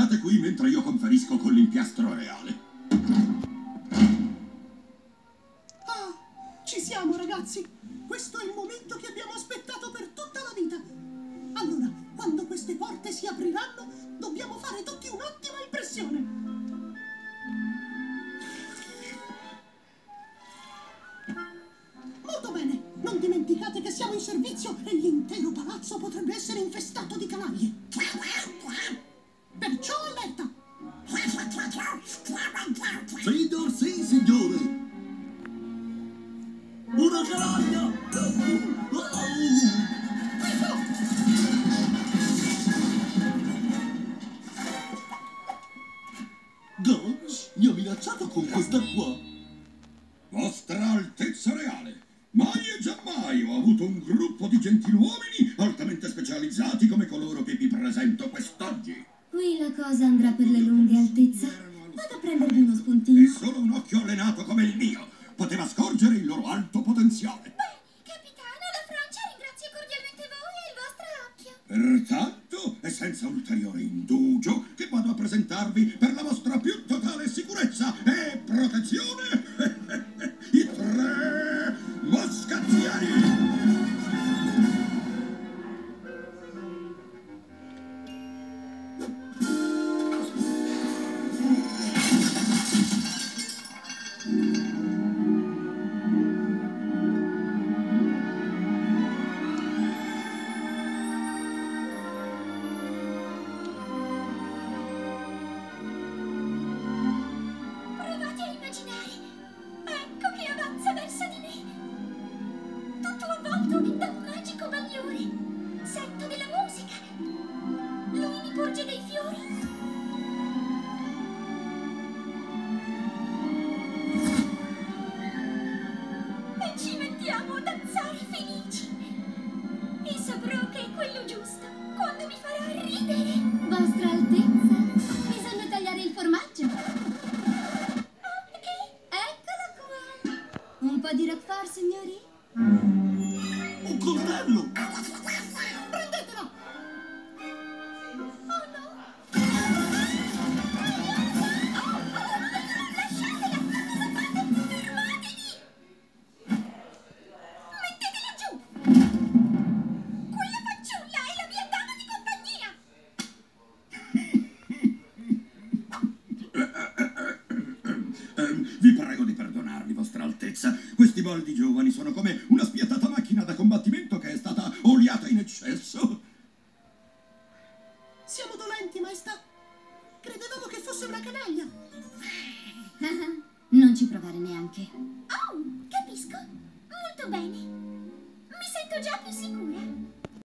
State qui mentre io conferisco con l'impiastro reale. Ah, ci siamo, ragazzi. Questo è il momento che abbiamo aspettato per tutta la vita. Allora, quando queste porte si apriranno, dobbiamo fare tutti un'ottima impressione. Molto bene. Non dimenticate che siamo in servizio e l'intero palazzo potrebbe essere infestato di canaglie. Perciò allerta! Fidor, sì, signore! Una canaglia! Gosh, mi ha minacciato con questa qua! Vostra Altezza Reale, mai e giammai ho avuto un gruppo di gentiluomini altamente specializzati come coloro che vi presento quest'oggi. Qui la cosa andrà per le lunghe, Altezza. Vado a prendervi uno E spuntino. solo un occhio allenato come il mio poteva scorgere il loro alto potenziale. Capitano, la Francia ringrazia cordialmente voi e il vostro occhio. Pertanto, e senza ulteriore indugio, che vado a presentarvi per la vostra più totale sicurezza e protezione i tre moscatieri. Provate a immaginare. Ecco che avanza verso di me. Tutto avvolto da un magico bagliore. Sento della musica. Lui mi porge dei fiori. E ci mettiamo a danzare felici. E saprò che è quello giusto quando mi farà ridere. Vostra Altezza, bisogna tagliare il formaggio. Eccolo qua. Un po' di Roquefort, signori? Un coltello! Prendetela! Oh no! Lasciatela! Fermatevi! Mettetela giù! Quella fanciulla è la mia dama di compagnia! Vi prego di perdonarmi, Vostra Altezza. Questi boldi giovani sono come una spietata macchina da combattimento che è stata oliata in eccesso. Siamo dolenti, maestà. Credevamo che fosse una canaglia. Non ci provare neanche. Oh, capisco. Molto bene. Mi sento già più sicura.